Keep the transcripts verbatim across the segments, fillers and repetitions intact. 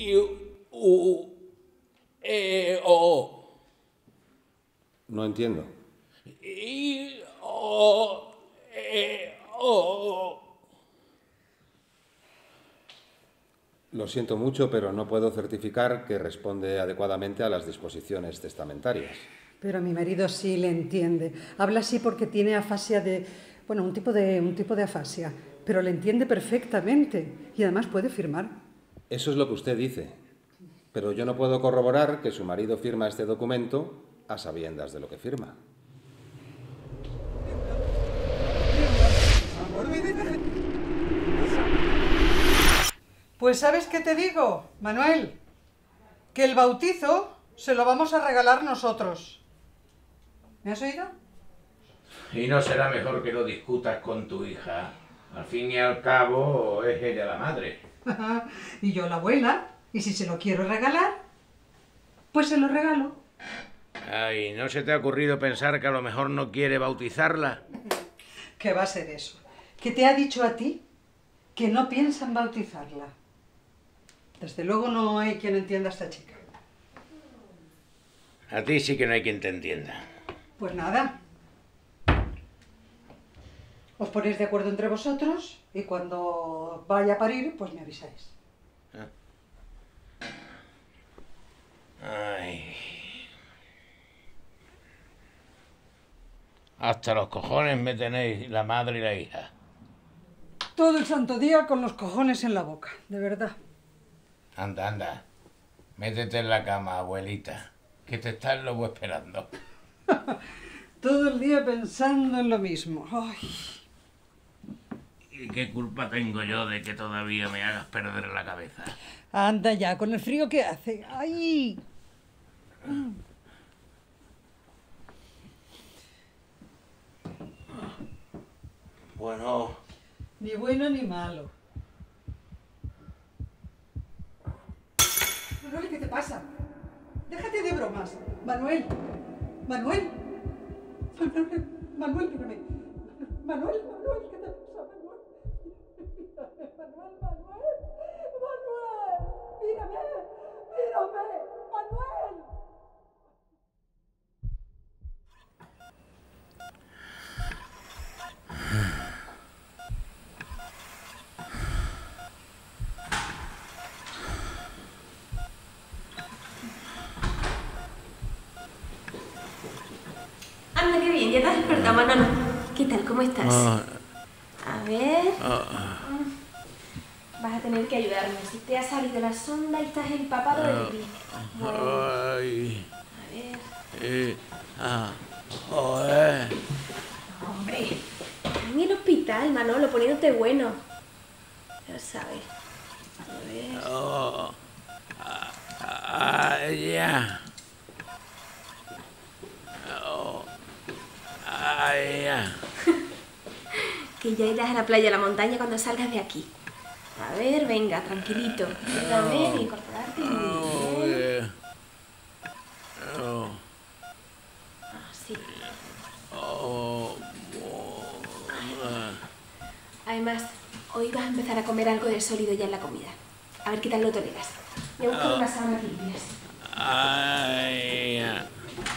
I, U, E, O. No entiendo. I, O, E, O. Lo siento mucho, pero no puedo certificar que responde adecuadamente a las disposiciones testamentarias. Pero a mi marido sí le entiende. Habla así porque tiene afasia de... Bueno, un tipo de, un tipo de afasia. Pero le entiende perfectamente. Y además puede firmar. Eso es lo que usted dice. Pero yo no puedo corroborar que su marido firma este documento a sabiendas de lo que firma. Pues ¿sabes qué te digo, Manuel? Que el bautizo se lo vamos a regalar nosotros. ¿Me has oído? Y no será mejor que lo discutas con tu hija. Al fin y al cabo, es ella la madre. Y yo la abuela. Y si se lo quiero regalar, pues se lo regalo. Ay, ¿no se te ha ocurrido pensar que a lo mejor no quiere bautizarla? ¿Qué va a ser eso? ¿Que te ha dicho a ti que no piensan bautizarla? Desde luego no hay quien entienda a esta chica. A ti sí que no hay quien te entienda. Pues nada. Os ponéis de acuerdo entre vosotros y cuando vaya a parir, pues me avisáis. Ay. Hasta los cojones me tenéis la madre y la hija. Todo el santo día con los cojones en la boca, de verdad. Anda, anda. Métete en la cama, abuelita, que te está el lobo esperando. Todo el día pensando en lo mismo. Ay. ¿Y qué culpa tengo yo de que todavía me hagas perder la cabeza? Anda ya, con el frío que hace. ¡Ay! Bueno... Ni bueno ni malo. Manuel, ¿qué te pasa? Déjate de bromas. Manuel. Manuel. Manuel, Manuel, mírame. Manuel, Manuel, ¿qué te pasa, Manuel? Manuel, Manuel. Manuel. Mírame. Mírame. Manuel. Anda, qué bien, ya te has despertado, Manolo. ¿Qué tal? ¿Cómo estás? Ah. A ver... Ah. Vas a tener que ayudarme. Si te ha salido la sonda y estás empapado de pipí. Bueno. Ay. A ver... Eh. Ah. Joder. Hombre, en el hospital, Manolo, poniéndote bueno. Ya sabes. A ver... Oh. Ah, ah, ya. Oh. Ah, ya. Que ya irás a la playa, a la montaña cuando salgas de aquí. A ver, venga, tranquilito. Ayúdame a incorporarte muy bien. Oh. Así. Oh. Además, hoy vas a empezar a comer algo de sólido ya en la comida. A ver qué tal lo toleras. Voy a buscar unas sábanas limpias. Ay, ya.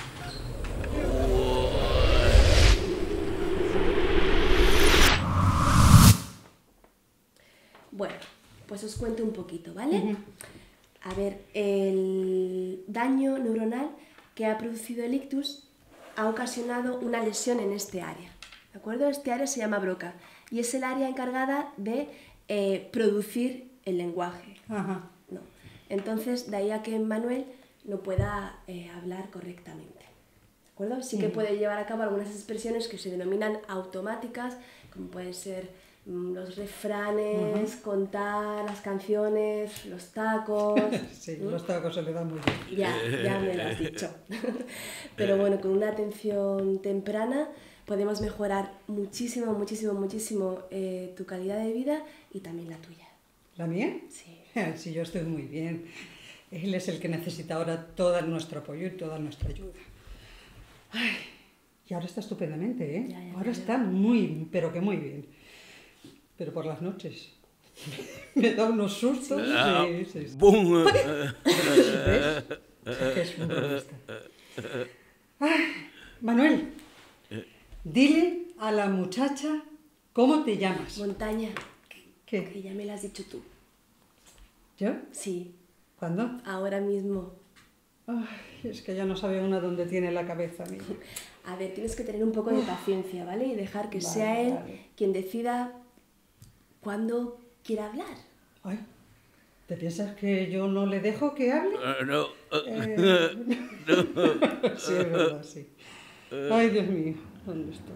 Bueno, pues os cuento un poquito, ¿vale? Uh-huh. A ver, el daño neuronal que ha producido el ictus ha ocasionado una lesión en este área, ¿de acuerdo? Este área se llama broca y es el área encargada de eh, producir el lenguaje. Uh-huh. ¿No? Entonces, de ahí a que Manuel no pueda eh, hablar correctamente, ¿de acuerdo? Sí que uh-huh. puede llevar a cabo algunas expresiones que se denominan automáticas, como pueden ser los refranes, uh-huh. contar las canciones, los tacos... Sí, ¿Mm? Los tacos se le dan muy bien. Ya, ya me lo has dicho. Pero bueno, con una atención temprana podemos mejorar muchísimo, muchísimo, muchísimo eh, tu calidad de vida y también la tuya. ¿La mía? Sí. Sí, yo estoy muy bien. Él es el que necesita ahora todo nuestro apoyo y toda nuestra ayuda. Ay, y ahora está estupendamente, ¿eh? Ya, ya, ahora ya. está muy, pero que muy bien. Pero por las noches Me da unos sustos. Ah, Sí, sí, sí. bum. ¿Ves? Que es un bromista. Ay, Manuel, dile a la muchacha cómo te llamas. Montaña, ¿Qué? que ya me lo has dicho tú. ¿Yo? Sí, ¿Cuándo? ahora mismo. Ay, es que ya no sabe una dónde tiene la cabeza, amigo. A ver, tienes que tener un poco de paciencia, ¿vale? Y dejar que Vale, sea él vale. quien decida cuándo quiera hablar. Ay, ¿te piensas que yo no le dejo que hable? Eh, no. Eh, sí, es verdad, sí. Ay, Dios mío, ¿dónde estoy?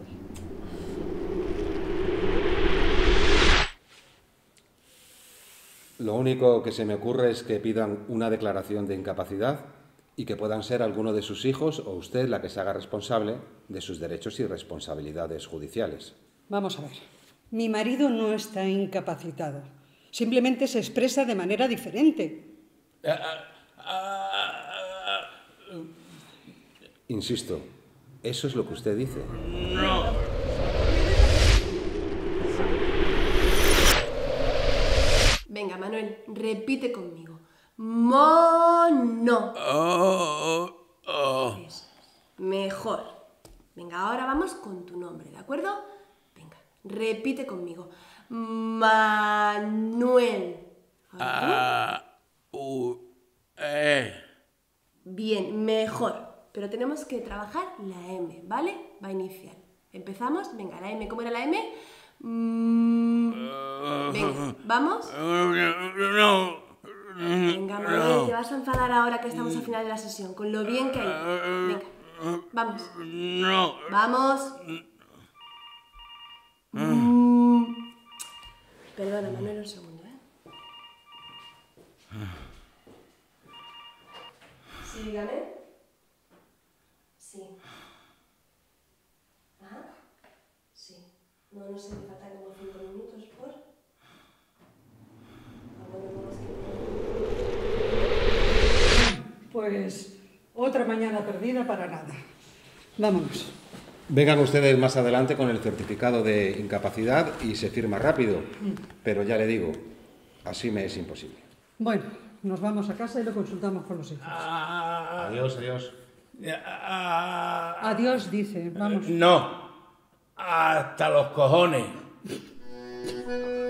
Lo único que se me ocurre es que pidan una declaración de incapacidad y que puedan ser alguno de sus hijos o usted la que se haga responsable de sus derechos y responsabilidades judiciales. Vamos a ver. Mi marido no está incapacitado. Simplemente se expresa de manera diferente. Insisto, eso es lo que usted dice. No. Venga, Manuel, repite conmigo. Mono. Oh, oh. Eso es. Mejor. Venga, ahora vamos con tu nombre, ¿de acuerdo? Venga, repite conmigo. Manuel. Ahora tú. Ah, u, eh. Bien, mejor. Pero tenemos que trabajar la M, ¿vale? Va a iniciar. ¿Empezamos? Venga, la M. ¿Cómo era la M? Mm, venga, ¿vamos? No. Venga, Manuel, te vas a enfadar ahora que estamos al final de la sesión, con lo bien que hay. Venga, vamos. No. Vamos. Mm. Perdona, Manuel, un segundo, ¿eh? Sí, dígame. Sí. Ajá. Sí. No, no sé, me falta como cinco minutos por... Ah, bueno, no, es que... Pues otra mañana perdida para nada. Vámonos. Vengan ustedes más adelante con el certificado de incapacidad y se firma rápido. Pero ya le digo, así me es imposible. Bueno, nos vamos a casa y lo consultamos con los hijos. Ah, Adiós, adiós. ah, Adiós, dice. Vamos. No. Hasta los cojones.